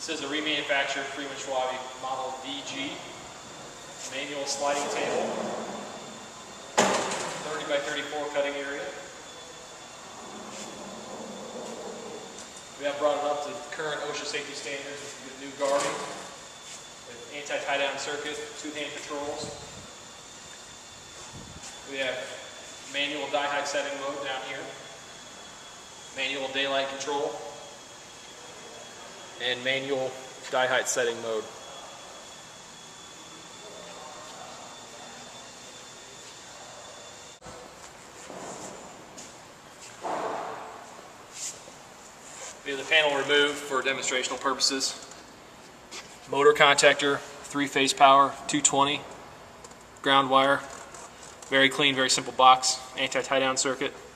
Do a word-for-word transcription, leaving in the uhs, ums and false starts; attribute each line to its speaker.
Speaker 1: This is a remanufactured Freeman Schwabe Model D G manual sliding table, thirty by thirty-four cutting area. We have brought it up to current OSHA safety standards with new guarding, with anti-tie down circuit, two-hand controls. We have manual die height setting mode down here, manual daylight control, and manual die height setting mode. We have the panel removed for demonstrational purposes. Motor contactor, three-phase power, two twenty, ground wire, very clean, very simple box, anti-tie down circuit.